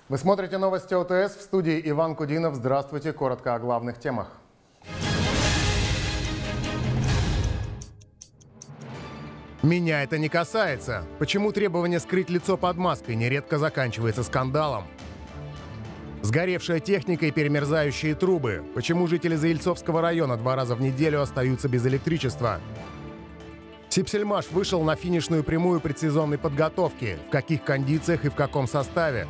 Вы смотрите новости ОТС, в студии Иван Кудинов. Здравствуйте. Коротко о главных темах. Меня это не касается. Почему требование скрыть лицо под маской нередко заканчивается скандалом? Сгоревшая техника и перемерзающие трубы. Почему жители Заильцовского района 2 раза в неделю остаются без электричества? Сипсельмаш вышел на финишную прямую предсезонной подготовки. В каких кондициях и в каком составе?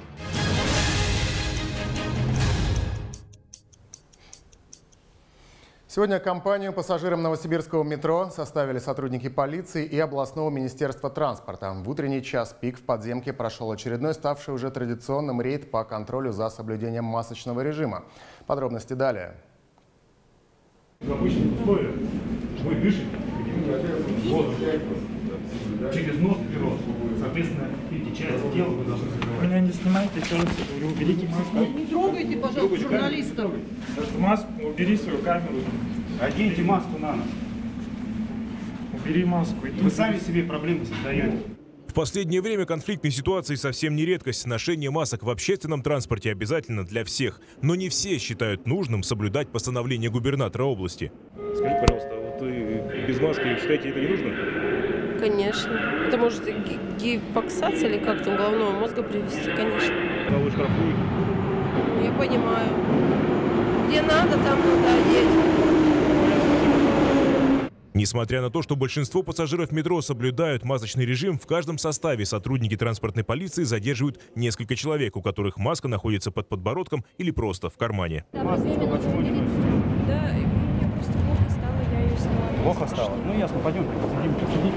Сегодня компанию пассажирам новосибирского метро составили сотрудники полиции и областного министерства транспорта. В утренний час пик в подземке прошел очередной, ставший уже традиционным рейд по контролю за соблюдением масочного режима. Подробности далее. В обычных условиях вы дышите воздух через нос и рот. Соответственно, эти части тела вы должны закрывать. Меня не снимайте, еще раз говорю, уберите маску. Не трогайте, пожалуйста, журналистов. Маску, убери свою камеру. Оденьте маску на нос. Убери маску. Вы сами себе проблемы создаете. В последнее время конфликтные ситуации совсем не редкость. Ношение масок в общественном транспорте обязательно для всех. Но не все считают нужным соблюдать постановление губернатора области. Скажите, пожалуйста, вот вы без маски считаете, это не нужно? Конечно. Это может гипоксация или как там головного мозга привести, конечно. Кого штрафуют? Я понимаю. Где надо, там надо одеть. Несмотря на то, что большинство пассажиров метро соблюдают масочный режим, в каждом составе сотрудники транспортной полиции задерживают несколько человек, у которых маска находится под подбородком или просто в кармане. Маску почему не носите? Да, мне просто плохо стало, я ее сняла. Плохо стало? Ну ясно, пойдемте, посидите.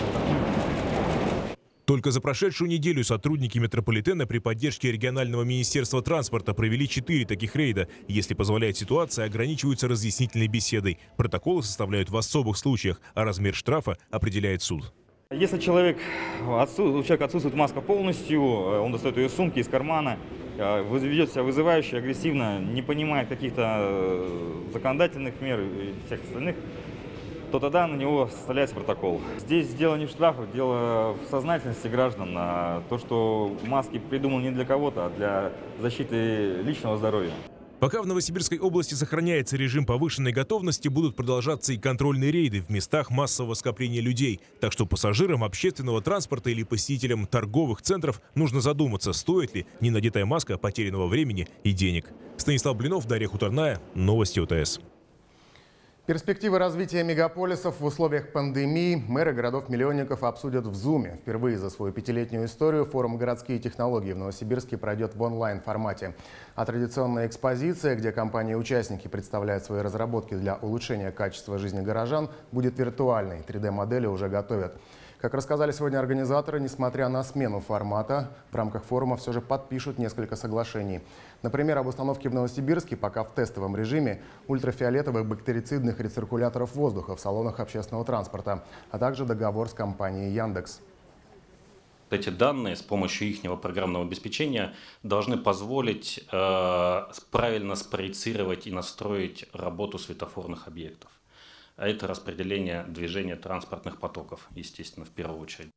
Только за прошедшую неделю сотрудники метрополитена при поддержке регионального министерства транспорта провели 4 таких рейда. Если позволяет ситуация, ограничиваются разъяснительной беседой. Протоколы составляют в особых случаях, а размер штрафа определяет суд. Если у человека отсутствует маска полностью, он достает ее из сумки, из кармана, ведет себя вызывающе, агрессивно, не понимает каких-то законодательных мер и всех остальных, то тогда на него составляется протокол. Здесь дело не в штрафах, дело в сознательности граждан. То, что маски придуманы не для кого-то, а для защиты личного здоровья. Пока в Новосибирской области сохраняется режим повышенной готовности, будут продолжаться и контрольные рейды в местах массового скопления людей. Так что пассажирам общественного транспорта или посетителям торговых центров нужно задуматься, стоит ли ненадетая маска потерянного времени и денег. Станислав Блинов, Дарья Хуторная, новости ОТС. Перспективы развития мегаполисов в условиях пандемии мэры городов-миллионников обсудят в Зуме. Впервые за свою 5-летнюю историю форум «Городские технологии» в Новосибирске пройдет в онлайн-формате. А традиционная экспозиция, где компании-участники представляют свои разработки для улучшения качества жизни горожан, будет виртуальной. 3D-модели уже готовят. Как рассказали сегодня организаторы, несмотря на смену формата, в рамках форума все же подпишут несколько соглашений. Например, об установке в Новосибирске пока в тестовом режиме ультрафиолетовых бактерицидных рециркуляторов воздуха в салонах общественного транспорта, а также договор с компанией Яндекс. Эти данные с помощью их программного обеспечения должны позволить правильно спроецировать и настроить работу светофорных объектов. А это распределение движения транспортных потоков, естественно, в первую очередь.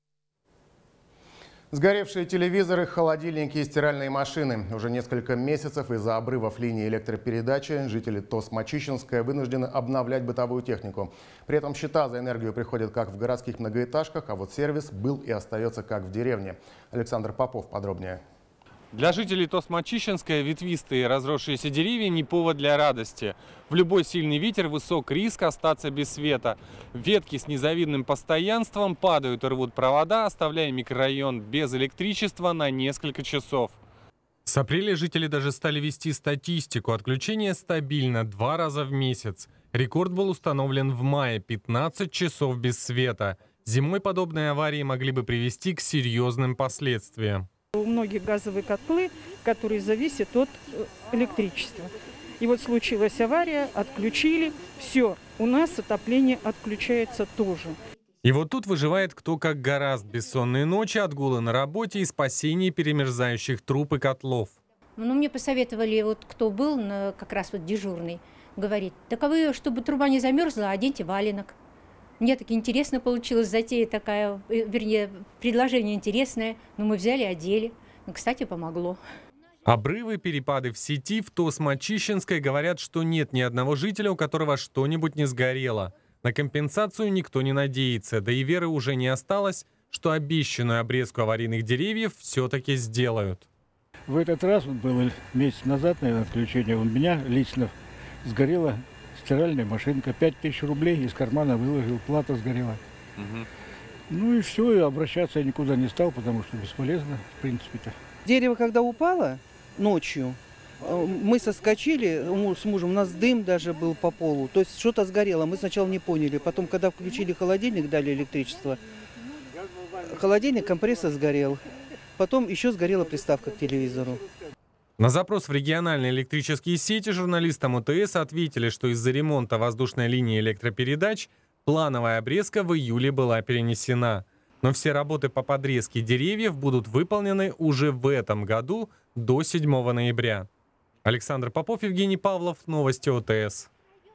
Сгоревшие телевизоры, холодильники и стиральные машины. Уже несколько месяцев из-за обрывов линии электропередачи жители ТОС-Мачищинская вынуждены обновлять бытовую технику. При этом счета за энергию приходят как в городских многоэтажках, а вот сервис был и остается как в деревне. Александр Попов подробнее. Для жителей ТОС-Мачищинская ветвистые разросшиеся деревья не повод для радости. В любой сильный ветер высок риск остаться без света. Ветки с незавидным постоянством падают и рвут провода, оставляя микрорайон без электричества на несколько часов. С апреля жители даже стали вести статистику. Отключение стабильно 2 раза в месяц. Рекорд был установлен в мае – 15 часов без света. Зимой подобные аварии могли бы привести к серьезным последствиям. У многих газовые котлы, которые зависят от электричества. И вот случилась авария, отключили, все, у нас отопление отключается тоже. И вот тут выживает кто как гораст. Бессонные ночи, отгулы на работе и спасение перемерзающих труб и котлов. Ну, мне посоветовали, вот кто был как раз вот дежурный, говорит, так а вы, чтобы труба не замерзла, оденьте валенок. Мне так интересно получилась затея такая, вернее, предложение интересное, но мы взяли, одели. Ну, кстати, помогло. Обрывы, перепады в сети в Тосмачищенской говорят, что нет ни одного жителя, у которого что-нибудь не сгорело. На компенсацию никто не надеется, да и веры уже не осталось, что обещанную обрезку аварийных деревьев все-таки сделают. В этот раз, было месяц назад, наверное, отключение, у меня лично сгорела стиральная машинка. 5000 рублей из кармана выложил, плата сгорела. Ну и все, и обращаться я никуда не стал, потому что бесполезно, в принципе-то. Дерево, когда упало ночью, мы соскочили с мужем, у нас дым даже был по полу, то есть что-то сгорело, мы сначала не поняли. Потом, когда включили холодильник, дали электричество, холодильник, компрессор сгорел. Потом еще сгорела приставка к телевизору. На запрос в региональные электрические сети журналистам ОТС ответили, что из-за ремонта воздушной линии электропередач плановая обрезка в июле была перенесена. Но все работы по подрезке деревьев будут выполнены уже в этом году до 7 ноября. Александр Попов, Евгений Павлов, новости ОТС.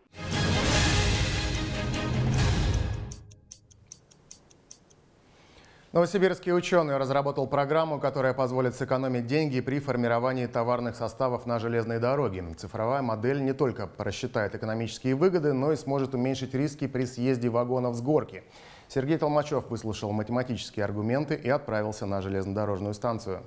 Новосибирский ученый разработал программу, которая позволит сэкономить деньги при формировании товарных составов на железной дороге. Цифровая модель не только рассчитает экономические выгоды, но и сможет уменьшить риски при съезде вагонов с горки. Сергей Толмачев выслушал математические аргументы и отправился на железнодорожную станцию.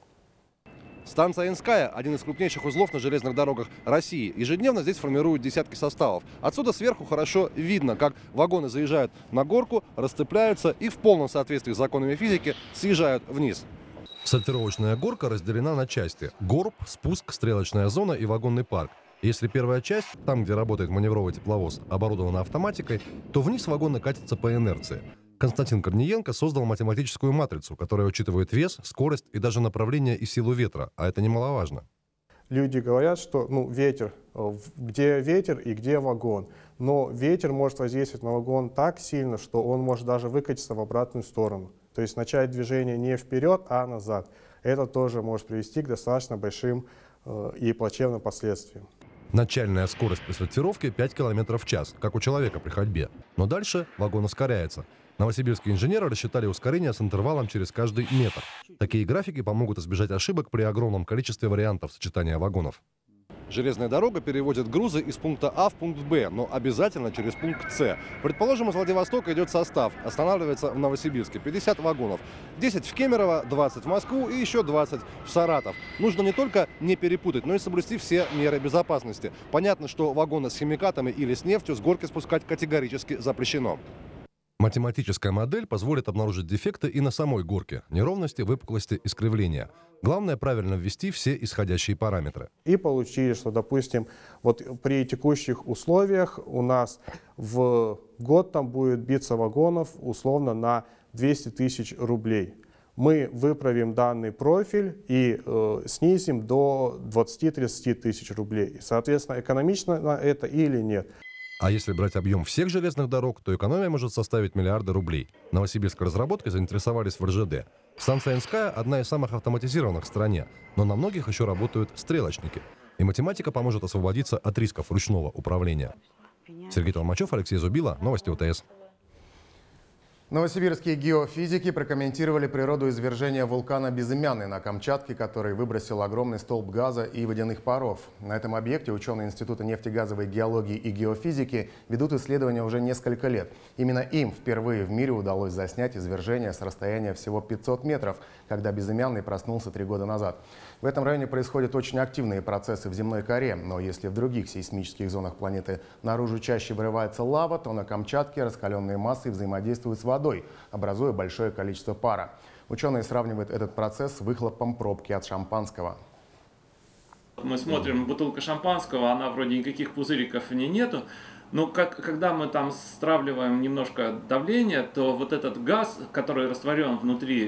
Станция Инская – один из крупнейших узлов на железных дорогах России. Ежедневно здесь формируют десятки составов. Отсюда сверху хорошо видно, как вагоны заезжают на горку, расцепляются и в полном соответствии с законами физики съезжают вниз. Сортировочная горка разделена на части – горб, спуск, стрелочная зона и вагонный парк. Если первая часть, там, где работает маневровый тепловоз, оборудована автоматикой, то вниз вагоны катятся по инерции. Константин Корниенко создал математическую матрицу, которая учитывает вес, скорость и даже направление и силу ветра, а это немаловажно. Люди говорят, что ветер, где ветер и где вагон. Но ветер может воздействовать на вагон так сильно, что он может даже выкатиться в обратную сторону. То есть начать движение не вперед, а назад. Это тоже может привести к достаточно большим и плачевным последствиям. Начальная скорость при сортировке 5 км в час, как у человека при ходьбе. Но дальше вагон ускоряется. Новосибирские инженеры рассчитали ускорение с интервалом через каждый метр. Такие графики помогут избежать ошибок при огромном количестве вариантов сочетания вагонов. Железная дорога переводит грузы из пункта А в пункт Б, но обязательно через пункт С. Предположим, из Владивостока идет состав, останавливается в Новосибирске, 50 вагонов. 10 в Кемерово, 20 в Москву и еще 20 в Саратов. Нужно не только не перепутать, но и соблюсти все меры безопасности. Понятно, что вагоны с химикатами или с нефтью с горки спускать категорически запрещено. Математическая модель позволит обнаружить дефекты и на самой горке – неровности, выпуклости, искривления. Главное правильно ввести все исходящие параметры. И получили, что, допустим, вот при текущих условиях у нас в год там будет биться вагонов условно на 200 тысяч рублей. Мы выправим данный профиль и снизим до 20-30 тысяч рублей. Соответственно, экономично это или нет. А если брать объем всех железных дорог, то экономия может составить миллиарды рублей. Новосибирской разработкой заинтересовались в РЖД. Станция Инская – одна из самых автоматизированных в стране, но на многих еще работают стрелочники. И математика поможет освободиться от рисков ручного управления. Сергей Толмачев, Алексей Зубила, новости ОТС. Новосибирские геофизики прокомментировали природу извержения вулкана Безымянный на Камчатке, который выбросил огромный столб газа и водяных паров. На этом объекте ученые Института нефтегазовой геологии и геофизики ведут исследования уже несколько лет. Именно им впервые в мире удалось заснять извержение с расстояния всего 500 метров, когда Безымянный проснулся 3 года назад. В этом районе происходят очень активные процессы в земной коре, но если в других сейсмических зонах планеты наружу чаще вырывается лава, то на Камчатке раскаленные массы взаимодействуют с водой, образуя большое количество пара. Ученые сравнивают этот процесс с выхлопом пробки от шампанского. Мы смотрим, бутылка шампанского, она вроде никаких пузыриков в ней нету, но когда мы там стравливаем немножко давление, то вот этот газ, который растворен внутри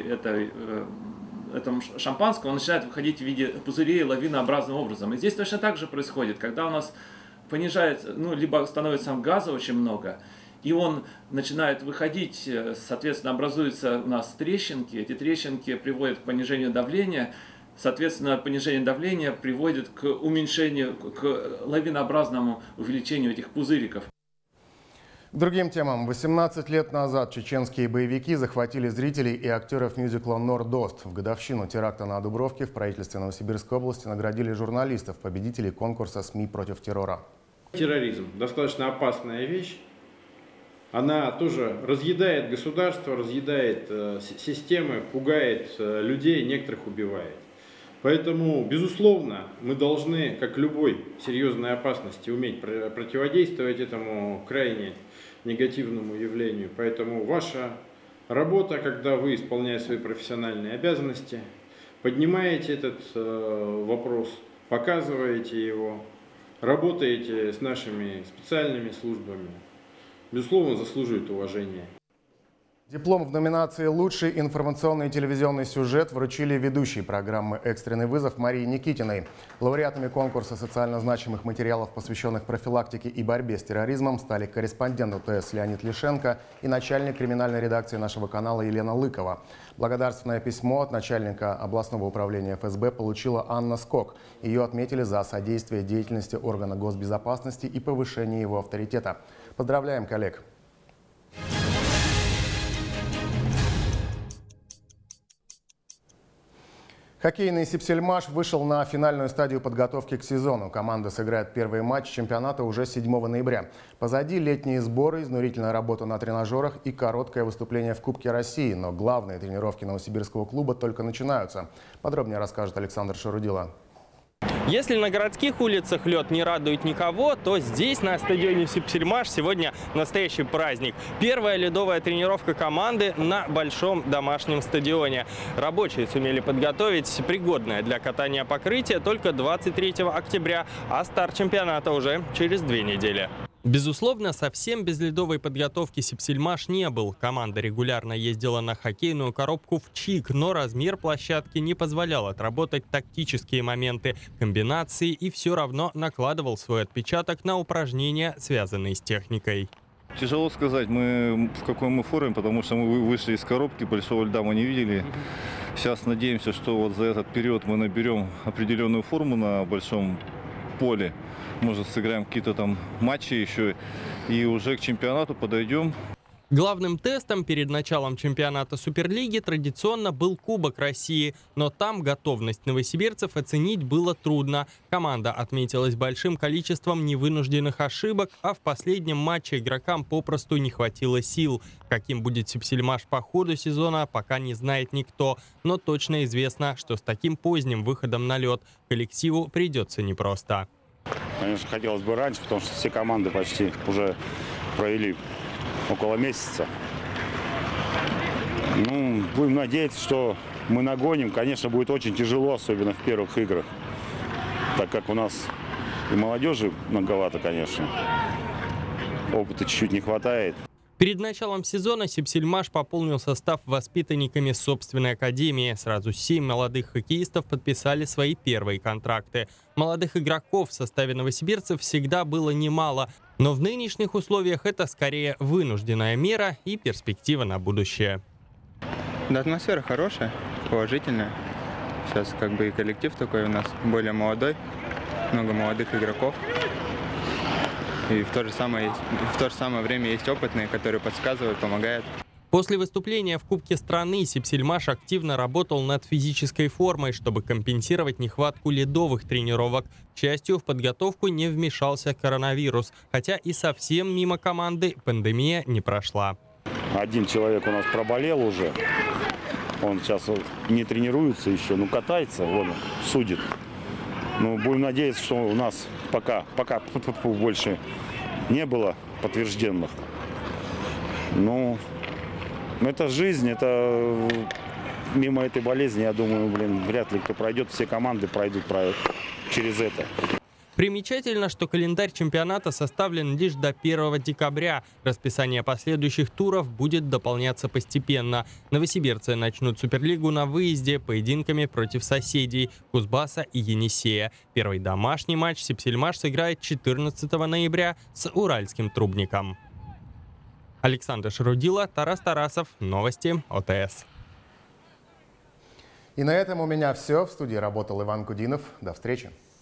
этого шампанского, он начинает выходить в виде пузырей лавинообразным образом. И здесь точно так же происходит, когда у нас понижается, либо становится газа очень много, и он начинает выходить, соответственно, образуются у нас трещинки, эти трещинки приводят к понижению давления, соответственно, понижение давления приводит к уменьшению, к лавинообразному увеличению этих пузыриков. К другим темам. 18 лет назад чеченские боевики захватили зрителей и актеров мюзикла «Нордост». В годовщину теракта на Дубровке в правительстве Новосибирской области наградили журналистов, победителей конкурса «СМИ против террора». Терроризм – достаточно опасная вещь. Она тоже разъедает государство, разъедает системы, пугает людей, некоторых убивает. Поэтому, безусловно, мы должны, как любой серьезной опасности, уметь противодействовать этому крайне негативному явлению. Поэтому ваша работа, когда вы, исполняя свои профессиональные обязанности, поднимаете этот вопрос, показываете его, работаете с нашими специальными службами, безусловно, заслуживает уважения. Диплом в номинации «Лучший информационный и телевизионный сюжет» вручили ведущей программы «Экстренный вызов» Марии Никитиной. Лауреатами конкурса социально значимых материалов, посвященных профилактике и борьбе с терроризмом, стали корреспондент УТС Леонид Лишенко и начальник криминальной редакции нашего канала Елена Лыкова. Благодарственное письмо от начальника областного управления ФСБ получила Анна Скок. Ее отметили за содействие деятельности органа госбезопасности и повышение его авторитета. Поздравляем коллег! Хоккейный «Сипсельмаш» вышел на финальную стадию подготовки к сезону. Команда сыграет первый матч чемпионата уже 7 ноября. Позади летние сборы, изнурительная работа на тренажерах и короткое выступление в Кубке России. Но главные тренировки новосибирского клуба только начинаются. Подробнее расскажет Александр Шарудила. Если на городских улицах лед не радует никого, то здесь, на стадионе «Сипсельмаш», сегодня настоящий праздник. Первая ледовая тренировка команды на большом домашнем стадионе. Рабочие сумели подготовить пригодное для катания покрытие только 23 октября, а старт чемпионата уже через 2 недели. Безусловно, совсем без ледовой подготовки «Сипсельмаш» не был. Команда регулярно ездила на хоккейную коробку в ЧИК, но размер площадки не позволял отработать тактические моменты, комбинации и все равно накладывал свой отпечаток на упражнения, связанные с техникой. Тяжело сказать, в какой мы форме, потому что мы вышли из коробки, большого льда мы не видели. Сейчас надеемся, что вот за этот период мы наберем определенную форму на большом поле. Может, сыграем какие-то там матчи еще и уже к чемпионату подойдем. Главным тестом перед началом чемпионата Суперлиги традиционно был Кубок России, но там готовность новосибирцев оценить было трудно. Команда отметилась большим количеством невынужденных ошибок, а в последнем матче игрокам попросту не хватило сил. Каким будет «Сипсельмаш» по ходу сезона, пока не знает никто, но точно известно, что с таким поздним выходом на лед коллективу придется непросто. Конечно, хотелось бы раньше, потому что все команды почти уже провели около месяца. Ну, будем надеяться, что мы нагоним. Конечно, будет очень тяжело, особенно в первых играх, так как у нас и молодежи многовато, конечно. Опыта чуть-чуть не хватает. Перед началом сезона «Сипсельмаш» пополнил состав воспитанниками собственной академии. Сразу 7 молодых хоккеистов подписали свои первые контракты. Молодых игроков в составе новосибирцев всегда было немало, но в нынешних условиях это скорее вынужденная мера и перспектива на будущее. Да, атмосфера хорошая, положительная. Сейчас как бы и коллектив такой у нас более молодой, много молодых игроков. И в то же самое время есть опытные, которые подсказывают, помогают. После выступления в Кубке страны «Сипсельмаш» активно работал над физической формой, чтобы компенсировать нехватку ледовых тренировок. К счастью, в подготовку не вмешался коронавирус, хотя и совсем мимо команды пандемия не прошла. Один человек у нас проболел уже, он сейчас не тренируется еще, но катается, он судит. Ну, будем надеяться, что у нас пока больше не было подтвержденных. Ну, это жизнь, это мимо этой болезни, я думаю, вряд ли кто пройдет, все команды пройдут через это. Примечательно, что календарь чемпионата составлен лишь до 1 декабря. Расписание последующих туров будет дополняться постепенно. Новосибирцы начнут Суперлигу на выезде поединками против соседей Кузбасса и Енисея. Первый домашний матч «Сипсельмаш» сыграет 14 ноября с уральским Трубником. Александр Шарудила, Тарас Тарасов. Новости ОТС. И на этом у меня все. В студии работал Иван Кудинов. До встречи.